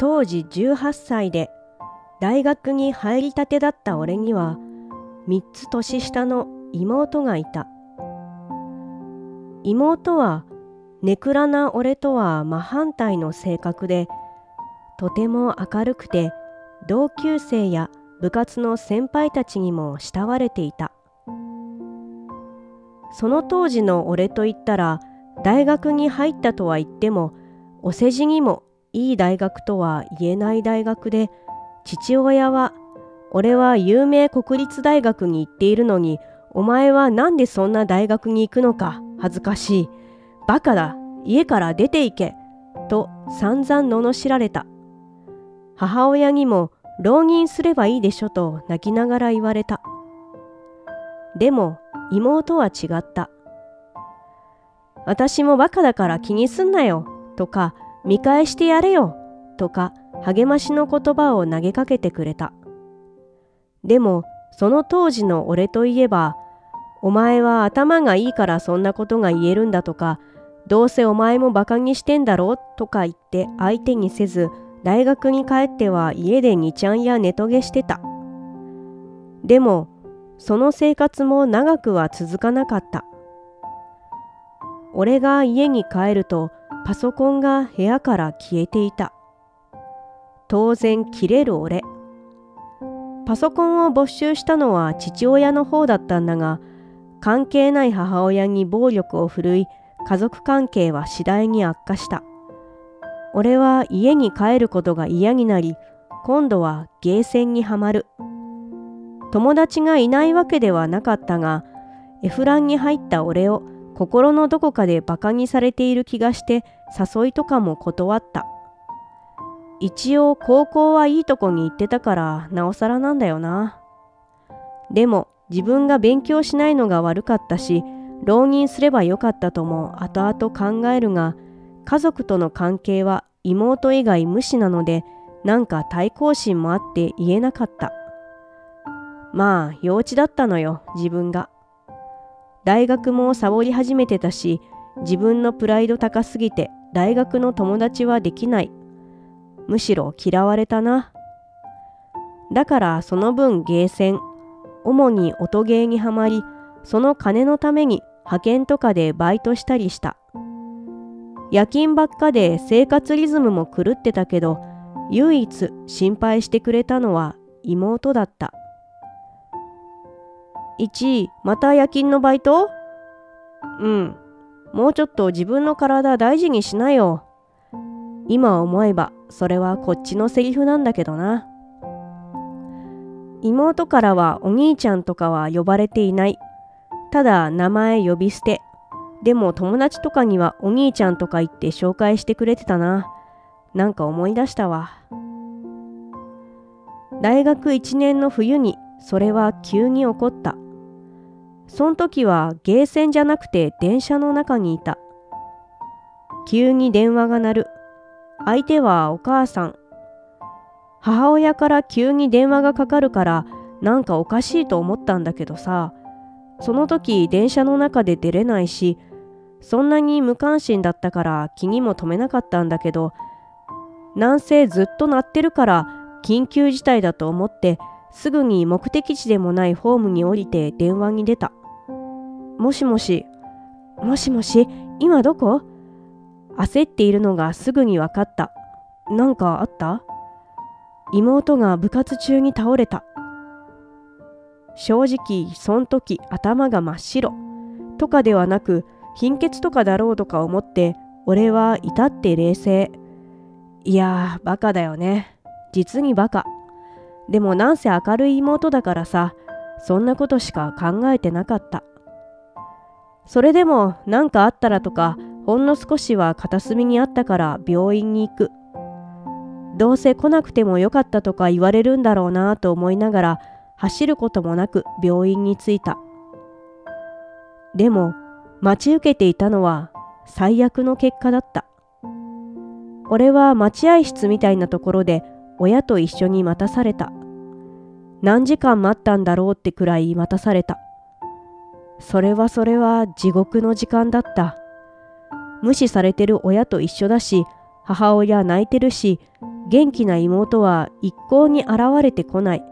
当時18歳で大学に入りたてだった俺には3つ年下の妹がいた。妹はネクラな俺とは真反対の性格で、とても明るくて同級生や部活の先輩たちにも慕われていた。その当時の俺といったら、大学に入ったとは言ってもお世辞にもいい大学とは言えない大学で、父親は俺は有名国立大学に行っているのに、お前はなんでそんな大学に行くのか、恥ずかしい、バカだ、家から出て行けと散々罵られた。母親にも浪人すればいいでしょと泣きながら言われた。でも妹は違った。私もバカだから気にすんなよとか、見返してやれよとか励ましの言葉を投げかけてくれた。でもその当時の俺といえば、お前は頭がいいからそんなことが言えるんだとか、どうせお前もバカにしてんだろとか言って相手にせず、大学に帰っては家で2ちゃんや寝トゲしてた。でもその生活も長くは続かなかった。俺が家に帰るとパソコンが部屋から消えていた。当然切れる俺。パソコンを没収したのは父親の方だったんだが、関係ない母親に暴力を振るい、家族関係は次第に悪化した。俺は家に帰ることが嫌になり、今度はゲーセンにはまる。友達がいないわけではなかったが、エフランに入った俺を心のどこかでバカにされている気がして、誘いとかも断った。一応高校はいいとこに行ってたからなおさらなんだよな。でも自分が勉強しないのが悪かったし、浪人すればよかったとも後々考えるが、家族との関係は妹以外無視なので、なんか対抗心もあって言えなかった。まあ幼稚だったのよ、自分が。大学もサボり始めてたし、自分のプライド高すぎて大学の友達はできない。むしろ嫌われたな。だからその分ゲーセン、主に音ゲーにはまり、その金のために派遣とかでバイトしたりした。夜勤ばっかで生活リズムも狂ってたけど、唯一心配してくれたのは妹だった。1位、また夜勤のバイト？うん、もうちょっと自分の体大事にしなよ。今思えばそれはこっちのセリフなんだけどな。妹からはお兄ちゃんとかは呼ばれていない。ただ名前呼び捨て。でも友達とかにはお兄ちゃんとか言って紹介してくれてたな。なんか思い出したわ。大学1年の冬にそれは急に起こった。その時はゲーセンじゃなくて電車の中にいた。急に電話が鳴る。相手はお母さん。母親から急に電話がかかるからなんかおかしいと思ったんだけどさ、その時電車の中で出れないし、そんなに無関心だったから気にも留めなかったんだけど、なんせずっと鳴ってるから緊急事態だと思ってすぐに目的地でもないホームに降りて電話に出た。もしもし、もしもし、今どこ？焦っているのがすぐに分かった。なんかあった？妹が部活中に倒れた。正直そん時頭が真っ白とかではなく、貧血とかだろうとか思って俺は至って冷静。いやーバカだよね。実にバカ。でもなんせ明るい妹だからさ、そんなことしか考えてなかった。それでもなんかあったらとか、ほんの少しは片隅にあったから病院に行く。どうせ来なくてもよかったとか言われるんだろうなと思いながら、走ることもなく病院に着いた。でも待ち受けていたのは最悪の結果だった。俺は待合室みたいなところで親と一緒に待たされた。何時間待ったんだろうってくらい待たされた。それは地獄の時間だった。無視されてる親と一緒だし、母親泣いてるし、 元気な妹は一向に現れてこない。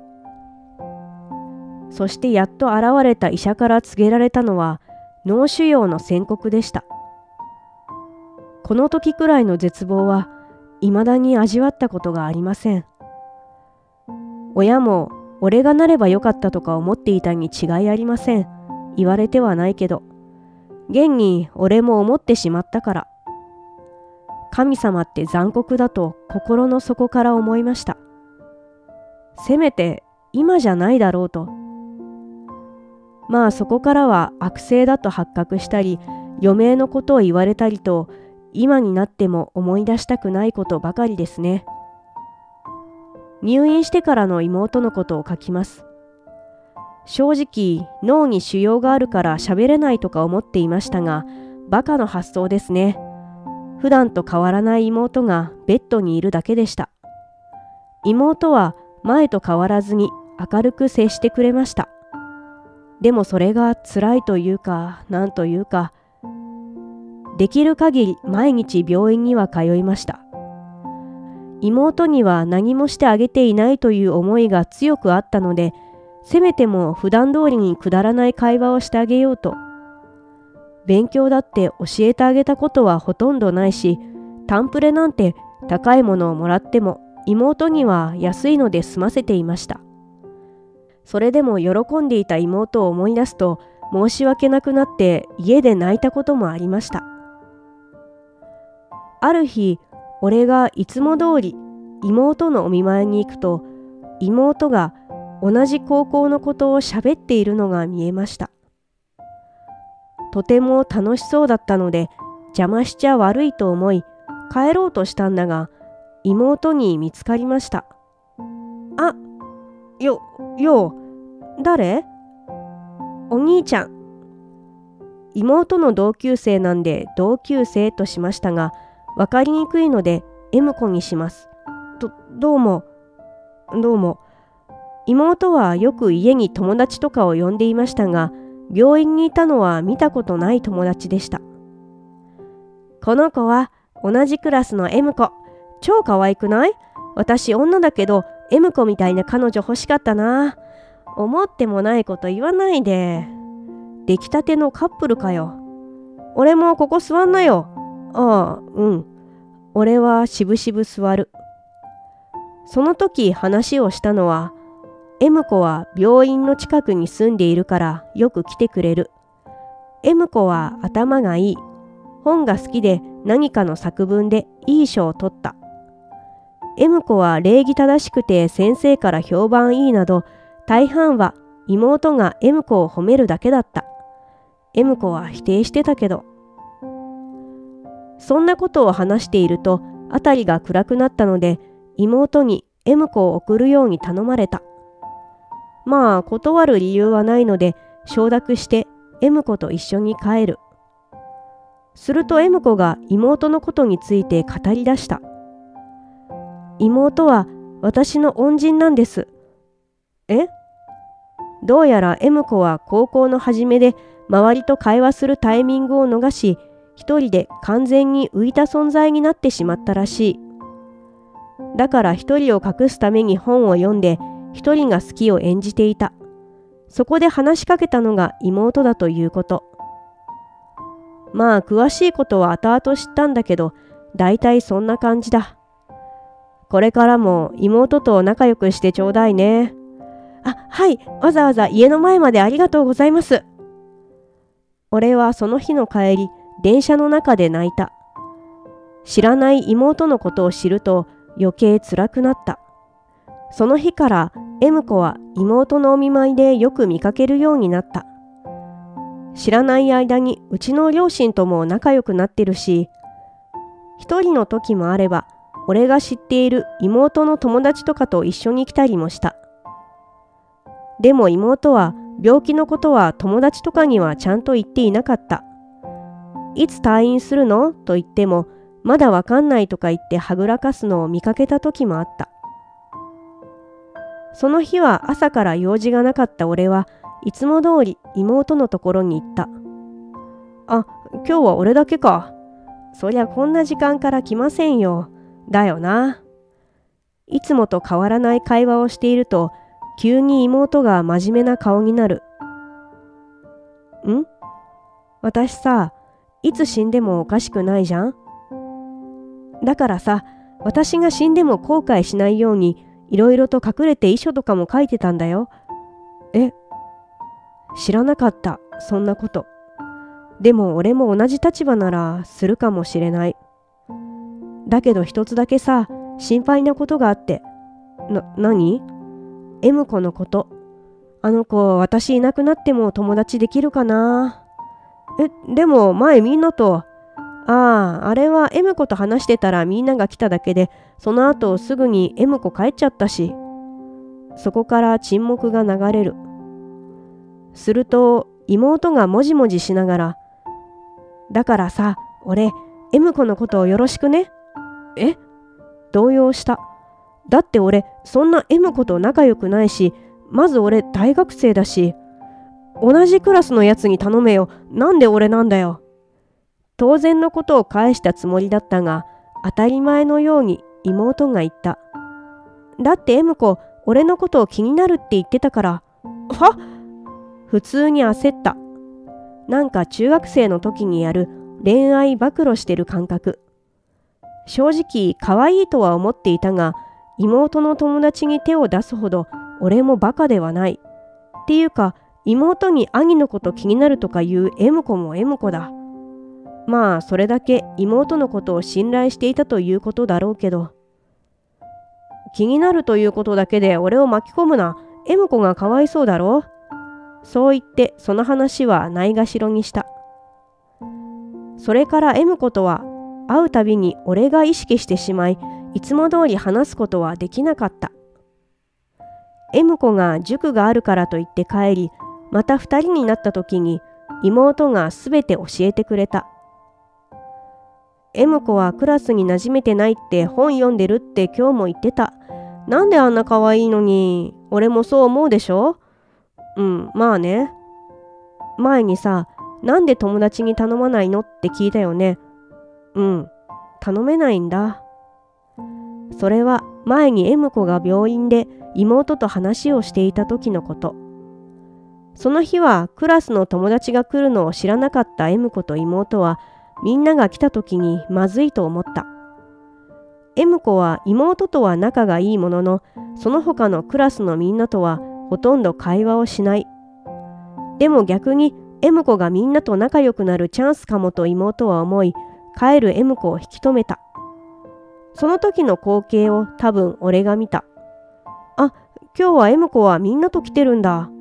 そしてやっと現れた医者から告げられたのは脳腫瘍の宣告でした。この時くらいの絶望は未だに味わったことがありません。親も俺がなればよかったとか思っていたに違いありません。言われてはないけど、現に俺も思ってしまったから。神様って残酷だと心の底から思いました。せめて今じゃないだろうと。まあそこからは悪性だと発覚したり、余命のことを言われたりと、今になっても思い出したくないことばかりですね。入院してからの妹のことを書きます。正直脳に腫瘍があるから喋れないとか思っていましたが、バカの発想ですね。普段と変わらない妹がベッドにいるだけでした。妹は前と変わらずに明るく接してくれました。でもそれが辛いというか、なんというか、できる限り毎日病院には通いました。妹には何もしてあげていないという思いが強くあったので、せめても普段通りにくだらない会話をしてあげようと。勉強だって教えてあげたことはほとんどないし、タンプレなんて高いものをもらっても妹には安いので済ませていました。それでも喜んでいた妹を思い出すと申し訳なくなって家で泣いたこともありました。ある日、俺がいつも通り妹のお見舞いに行くと、妹が同じ高校のことを喋っているのが見えました。とても楽しそうだったので邪魔しちゃ悪いと思い帰ろうとしたんだが、妹に見つかりました。あ、よう、誰？お兄ちゃん。妹の同級生なんで同級生としましたが、わかりにくいので M 子にします。どうも。妹はよく家に友達とかを呼んでいましたが、病院にいたのは見たことない友達でした。この子は同じクラスの M 子。超可愛くない？私女だけど M 子みたいな彼女欲しかったな。思ってもないこと言わないで。出来たてのカップルかよ。俺もここ座んなよ。ああ、うん。俺はしぶしぶ座る。その時話をしたのは、M 子は病院の近くに住んでいるからよく来てくれる。M 子は頭がいい。本が好きで何かの作文でいい賞を取った。M 子は礼儀正しくて先生から評判いいなど、大半は妹が M 子を褒めるだけだった。M 子は否定してたけど。そんなことを話していると、辺りが暗くなったので、妹に M 子を送るように頼まれた。まあ、断る理由はないので、承諾して M 子と一緒に帰る。すると M 子が妹のことについて語り出した。妹は私の恩人なんです。え？どうやら M 子は高校の初めで周りと会話するタイミングを逃し、一人で完全に浮いた存在になってしまったらしい。だから一人を隠すために本を読んで、一人が好きを演じていた。そこで話しかけたのが妹だということ。まあ詳しいことは後々知ったんだけど、だいたいそんな感じだ。これからも妹と仲良くしてちょうだいね。あ、はい、わざわざ家の前までありがとうございます。俺はその日の帰り、電車の中で泣いた。知らない妹のことを知ると余計辛くなった。その日から M 子は妹のお見舞いでよく見かけるようになった。知らない間にうちの両親とも仲良くなってるし、一人の時もあれば俺が知っている妹の友達とかと一緒に来たりもした。でも妹は病気のことは友達とかにはちゃんと言っていなかった。いつ退院するのと言っても、まだわかんないとか言ってはぐらかすのを見かけた時もあった。その日は朝から用事がなかった俺はいつも通り妹のところに行った。あ、今日は俺だけか。そりゃこんな時間から来ませんよ。だよな。 いつもと変わらない会話をしていると、急に妹が真面目な顔になる。私さ、いつ死んでもおかしくないじゃん。だからさ、私が死んでも後悔しないように、いろいろと隠れて遺書とかも書いてたんだよ。知らなかった、そんなこと。でも俺も同じ立場ならするかもしれない。だけど一つだけさ、心配なことがあって。何？M子のこと。あの子、私いなくなっても友達できるかな？でも前みんなと。あれは M 子と話してたらみんなが来ただけで、その後すぐに M 子帰っちゃったし。そこから沈黙が流れる。すると妹がもじもじしながら、だからさ、俺 M 子のことをよろしくね。動揺した。だって俺そんな M 子と仲良くないし、まず俺大学生だし、同じクラスのやつに頼めよ。なんで俺なんだよ。当然のことを返したつもりだったが、当たり前のように妹が言った。だって M 子、俺のことを気になるって言ってたから。普通に焦った。なんか中学生の時にやる恋愛暴露してる感覚。正直可愛いとは思っていたが、妹の友達に手を出すほど俺もバカではない。っていうか、妹に兄のこと気になるとかいう M 子も M 子だ。まあそれだけ妹のことを信頼していたということだろうけど。気になるということだけで俺を巻き込むな。M 子がかわいそうだろう。そう言ってその話はないがしろにした。それから M 子とは会うたびに俺が意識してしまい、いつも通り話すことはできなかった。M 子が塾があるからと言って帰り、また二人になった時に妹がすべて教えてくれた。M 子はクラスに馴染めてないって本読んでるって今日も言ってた。なんであんな可愛いのに。俺もそう思うでしょ？まあね。前にさ、なんで友達に頼まないのって聞いたよね。頼めないんだ。それは前に M 子が病院で妹と話をしていた時のこと。その日はクラスの友達が来るのを知らなかった M 子と妹は、みんなが来た時にまずいと思った。M 子は妹とは仲がいいものの、その他のクラスのみんなとはほとんど会話をしない。でも逆に M 子がみんなと仲良くなるチャンスかもと妹は思い、帰る M 子を引き止めた。その時の光景を多分俺が見た。今日は M 子はみんなと来てるんだ。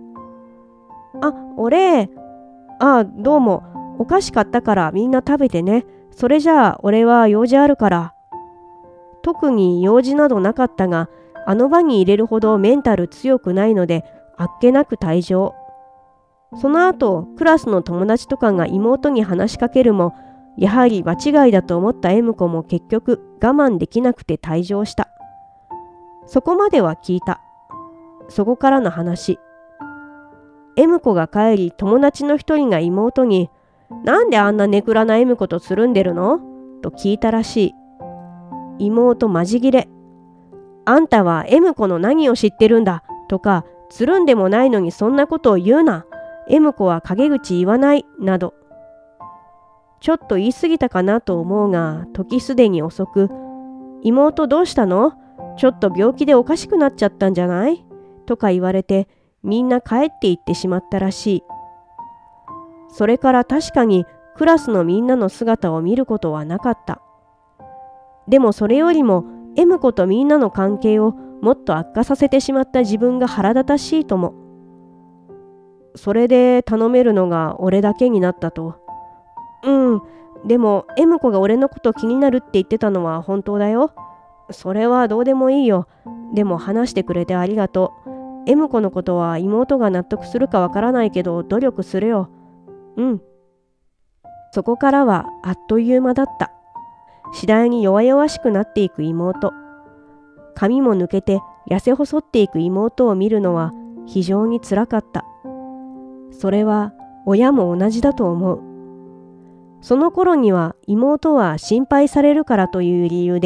俺。どうも。お菓子買ったからみんな食べてね。それじゃあ俺は用事あるから。特に用事などなかったが、あの場に入れるほどメンタル強くないので、あっけなく退場。その後、クラスの友達とかが妹に話しかけるも、やはり場違いだと思った M 子も結局我慢できなくて退場した。そこまでは聞いた。そこからの話。M 子が帰り、友達の一人が妹に、なんであんなネクラな M 子とつるんでるの？と聞いたらしい。妹マジギレ。あんたは M 子の何を知ってるんだとか、つるんでもないのにそんなことを言うな。M 子は陰口言わないなど。ちょっと言い過ぎたかなと思うが、時すでに遅く、妹どうしたの？ちょっと病気でおかしくなっちゃったんじゃない？とか言われて、みんな帰って行ってしまったらしい。それから確かにクラスのみんなの姿を見ることはなかった。でもそれよりも M 子とみんなの関係をもっと悪化させてしまった自分が腹立たしいとも。それで頼めるのが俺だけになったと。でも M 子が俺のこと気になるって言ってたのは本当だよ。それはどうでもいいよ。でも話してくれてありがとう。M 子のことは妹が納得するかわからないけど努力するよ。そこからはあっという間だった。次第に弱々しくなっていく妹。髪も抜けて痩せ細っていく妹を見るのは非常につらかった。それは親も同じだと思う。その頃には妹は心配されるからという理由で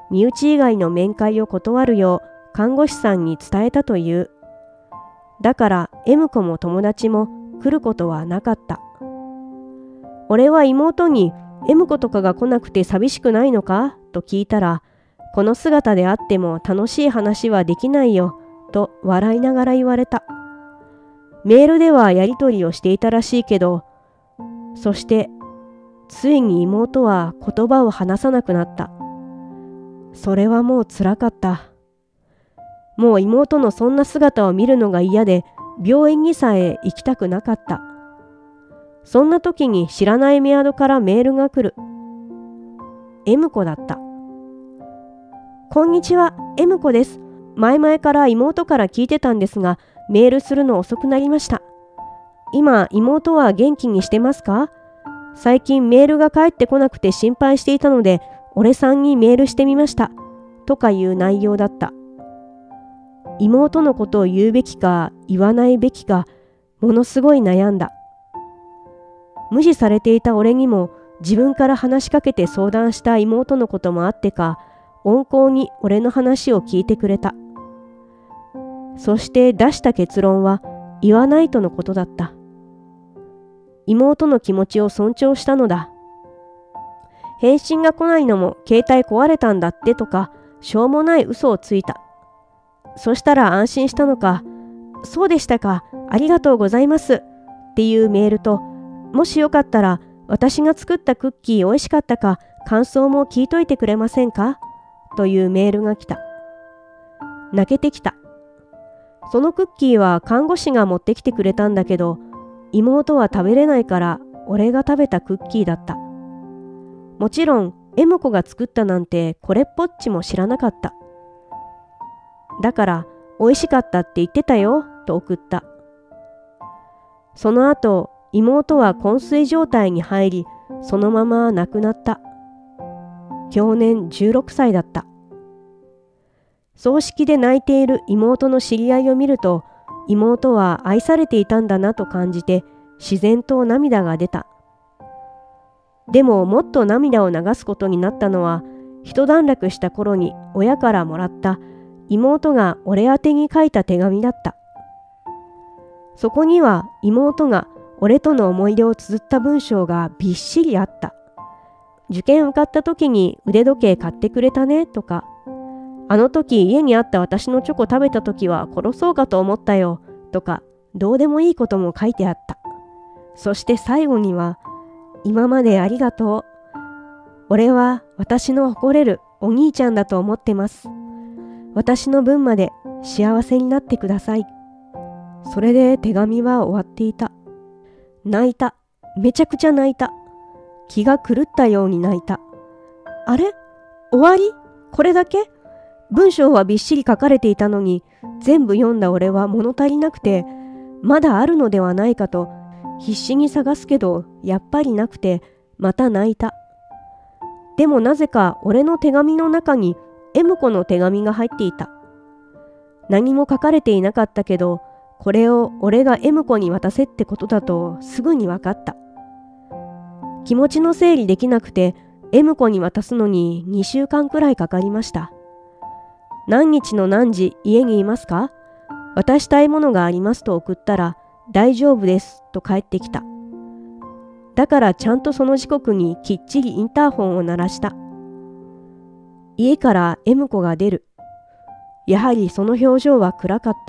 身内以外の面会を断るよう看護師さんに伝えたという。だから M 子も友達も来ることはなかった。俺は妹に M 子とかが来なくて寂しくないのかと聞いたら、この姿であっても楽しい話はできないよと笑いながら言われた。メールではやりとりをしていたらしいけど、そしてついに妹は言葉を話さなくなった。それはもう辛かった。もう妹のそんな姿を見るのが嫌で、病院にさえ行きたくなかった。そんな時に知らないメアドからメールが来る。M 子だった。こんにちは、M 子です。前々から妹から聞いてたんですが、メールするの遅くなりました。今、妹は元気にしてますか？最近メールが返ってこなくて心配していたので、俺さんにメールしてみました。とかいう内容だった。妹のことを言うべきか言わないべきか、ものすごい悩んだ。無視されていた俺にも自分から話しかけて相談した妹のこともあってか、温厚に俺の話を聞いてくれた。そして出した結論は言わないとのことだった。妹の気持ちを尊重したのだ。返信が来ないのも携帯壊れたんだってとか、しょうもない嘘をついた。そしたら安心したのか、そうでしたか、ありがとうございますっていうメールと、もしよかったら私が作ったクッキー美味しかったか感想も聞いといてくれませんかというメールが来た。泣けてきた。そのクッキーは看護師が持ってきてくれたんだけど、妹は食べれないから俺が食べたクッキーだった。もちろん M 子が作ったなんてこれっぽっちも知らなかった。だから美味しかったって言ってたよと送った。その後妹は昏睡状態に入り、そのまま亡くなった。享年16歳だった。葬式で泣いている妹の知り合いを見ると、妹は愛されていたんだなと感じて、自然と涙が出た。でももっと涙を流すことになったのは、一段落した頃に親からもらった妹が俺宛てに書いた手紙だった。そこには妹が俺との思い出を綴った文章がびっしりあった。受験受かった時に腕時計買ってくれたねとか、あの時家にあった私のチョコ食べた時は殺そうかと思ったよとか、どうでもいいことも書いてあった。そして最後には、今までありがとう。俺は私の誇れるお兄ちゃんだと思ってます。私の分まで幸せになってください。それで手紙は終わっていた。泣いた。めちゃくちゃ泣いた。気が狂ったように泣いた。あれ？終わり？これだけ？文章はびっしり書かれていたのに、全部読んだ俺は物足りなくて、まだあるのではないかと必死に探すけど、やっぱりなくて、また泣いた。でもなぜか俺の手紙の中に M 子の手紙が入っていた。何も書かれていなかったけど、これを俺が M 子に渡せってことだとすぐに分かった。気持ちの整理できなくて M 子に渡すのに2週間くらいかかりました。何日の何時家にいますか？渡したいものがありますと送ったら、大丈夫ですと返ってきた。だからちゃんとその時刻にきっちりインターホンを鳴らした。家から M 子が出る。やはりその表情は暗かった。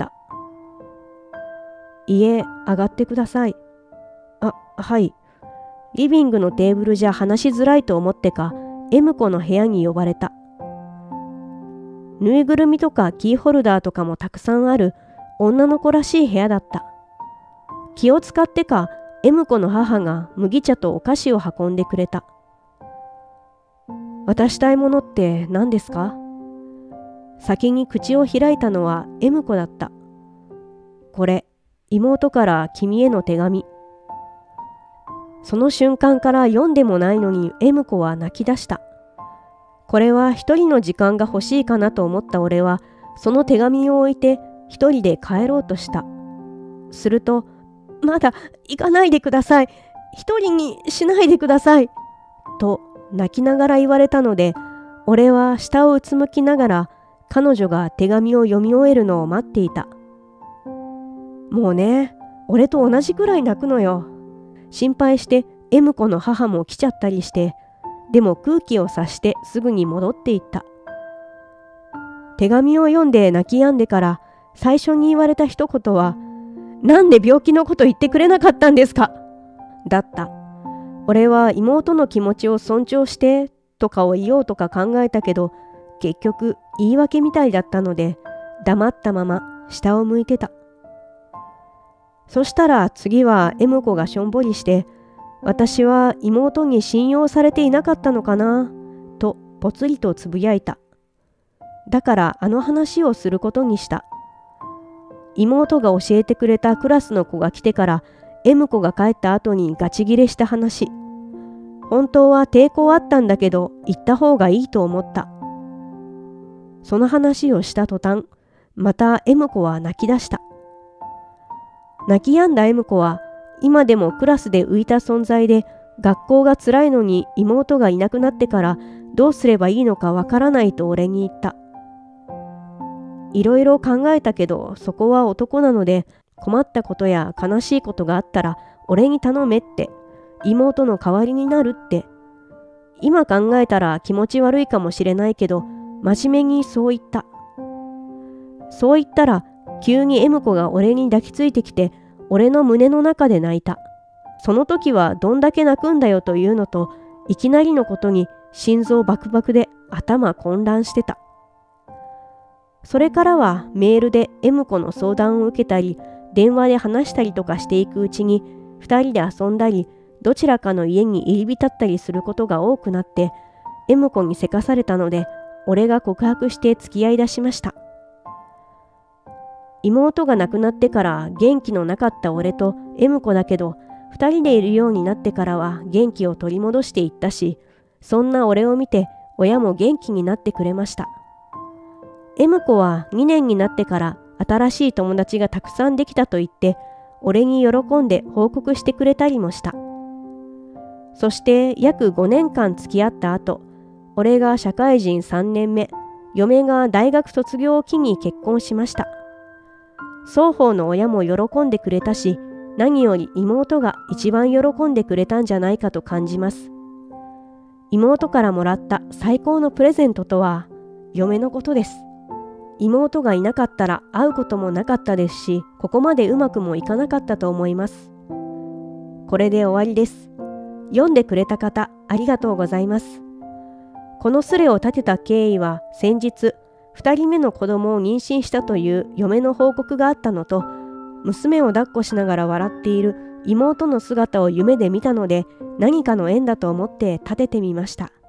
家上がってください。はい。リビングのテーブルじゃ話しづらいと思ってか、M 子の部屋に呼ばれた。ぬいぐるみとかキーホルダーとかもたくさんある女の子らしい部屋だった。気を使ってか、M 子の母が麦茶とお菓子を運んでくれた。渡したいものって何ですか？先に口を開いたのは M 子だった。これ、妹から君への手紙。その瞬間から読んでもないのに M 子は泣き出した。これは一人の時間が欲しいかなと思った俺は、その手紙を置いて一人で帰ろうとした。すると、まだ行かないでください。一人にしないでください。と泣きながら言われたので、 俺は下をうつむきながら彼女が手紙を読み終えるのを待っていた。もうね、俺と同じくらい泣くのよ。心配してM子の母も来ちゃったりして、でも空気を察してすぐに戻っていった。手紙を読んで泣き止んでから最初に言われた一言は、なんで病気のこと言ってくれなかったんですかだった。俺は妹の気持ちを尊重してとかを言おうとか考えたけど、結局言い訳みたいだったので黙ったまま下を向いてた。そしたら次はM子がしょんぼりして、私は妹に信用されていなかったのかなとぽつりとつぶやいた。だからあの話をすることにした。妹が教えてくれたクラスの子が来てから M 子が帰った後にガチギレした話。本当は抵抗あったんだけど言った方がいいと思った。その話をした途端、また M 子は泣き出した。泣き止んだ M 子は今でもクラスで浮いた存在で、学校が辛いのに妹がいなくなってからどうすればいいのかわからないと俺に言った。いろいろ考えたけどそこは男なので、困ったことや悲しいことがあったら俺に頼めって、妹の代わりになるって。今考えたら気持ち悪いかもしれないけど真面目にそう言った。そう言ったら急に M 子が俺に抱きついてきて、俺の胸の中で泣いた。その時はどんだけ泣くんだよというのと、いきなりのことに心臓バクバクで頭混乱してた。それからはメールで M 子の相談を受けたり、電話で話したりとかしていくうちに、二人で遊んだり、どちらかの家に入り浸ったりすることが多くなって、M 子にせかされたので、俺が告白して付き合い出しました。妹が亡くなってから元気のなかった俺と M 子だけど、二人でいるようになってからは元気を取り戻していったし、そんな俺を見て親も元気になってくれました。M 子は2年になってから新しい友達がたくさんできたと言って、俺に喜んで報告してくれたりもした。そして約5年間付き合った後、俺が社会人3年目、嫁が大学卒業を機に結婚しました。双方の親も喜んでくれたし、何より妹が一番喜んでくれたんじゃないかと感じます。妹からもらった最高のプレゼントとは、嫁のことです。妹がいなかったら会うこともなかったですし、ここまでうまくもいかなかったと思います。これで終わりです。読んでくれた方、ありがとうございます。このスレを立てた経緯は、先日、2人目の子供を妊娠したという嫁の報告があったのと、娘を抱っこしながら笑っている妹の姿を夢で見たので、何かの縁だと思って立ててみました。